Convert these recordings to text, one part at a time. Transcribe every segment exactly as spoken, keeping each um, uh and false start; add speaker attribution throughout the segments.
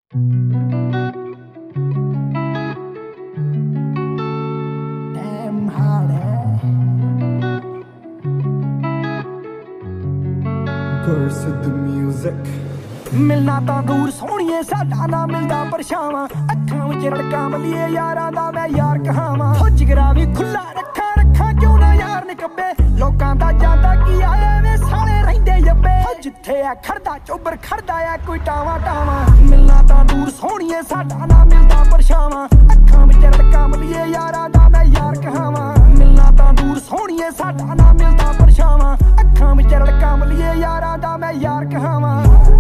Speaker 1: Damn hard है Burst the music मिलना तां दूर सोहणीए साडा ना मिलदा परछावां अखां विच रड़कां मलिए यारां दा मैं यार कहावां हो जिगरा भी खुला रखा रखा क्यों ना यार निकब्बे लोकां दा जांदा की आए वे साले रहिंदे यब्बे जिथे आ खड़दा चोबर खड़दा आ कोई टावां टावां मिलना तां दूर सोहणीए साडा ना मिलदा परछावां अखां विच रड़कां मलिए यारां दा मैं यार कहावां मिलना तां दूर सोहणीए साडा ना मिलदा परछावां अखां विच रड़कां मलिए यारां दा मैं यार कहावां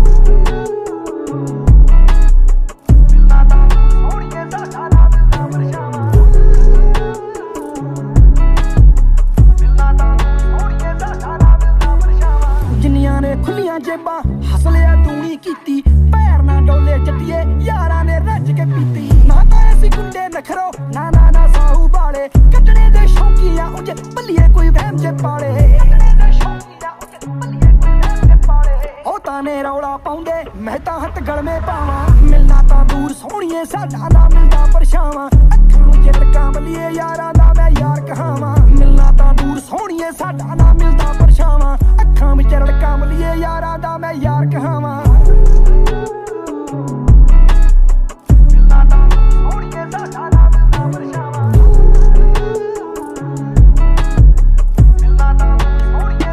Speaker 1: खुलियां जेबा हसलिया दूनी कीती पैर ना डोले जटिए यारा ने रज के पीती ना तो ऐसी गुंडे नखरो ना ना ना साहू बाले कटने दे शौकिया उंजे बल्लिए कोई वहम जे पाले कटने दे शौकिया उंजे बल्लिए कोई वहम जे पाले ओ ताने रौला पाउंदे मैं तां हथ गल में पावां मिलना तां दूर सोहणीए साडा ना मिलदा परछावां अखां विच रड़कां बल्लिए यारां दा मैं यार कहावां मिलना तां दूर सोहणीए साडा ना मिलदा परछावां अखां विच रड़कां बल्लिए यारां दा मैं यार कहावां मिलना तां सोहणीए साडा ना मिलदा परछावां मिलना तां सोहणीए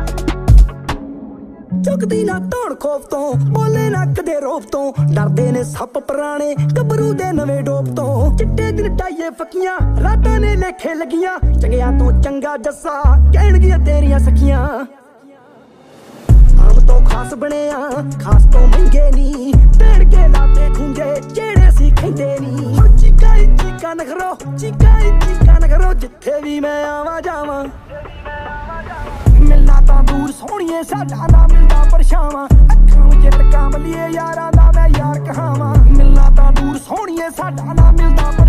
Speaker 1: चुकदी ना धौण खौफ तो बोले ना कदे रोप तो डरदे ने सप पुराने गबरू दे नवे डोप तो चिट्टे दिन टाइए फकियां रातां ने लेखे लगियां चंगिया तो चंगा जस्सा कहणगियां तेरियां सखियां हम तो खास बने आ खास तो महंगे नी भेड़ के लाते खूंजे जेड़े सी खैंदे नी चीका चीका नखरो चीका चीका नखरो जिथे भी मैं आवा जावां मिलना तां दूर सोहणीए साडा ना मिलदा परछावां अखां विच रड़कां बल्लिए यारां दा मैं यार कहावां मिलना तां दूर सोहणीए साडा ना मिलदा